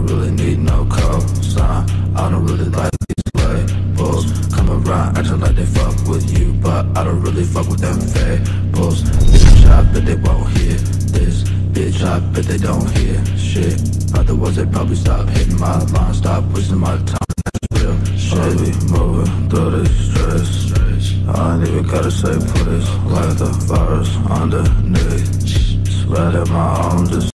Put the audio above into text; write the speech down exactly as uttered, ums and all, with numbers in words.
don't really need no cosign. I don't really like these labels. Come around acting like they fuck with you, but I don't really fuck with them fables. Bitch, I bet they won't hear this. Bitch, I bet they don't hear shit. Otherwise they probably stop hitting my line, stop wasting my time. That's real shit. I be moving through this stress. I ain't even gotta say please. Like the virus underneath. Spread at my own just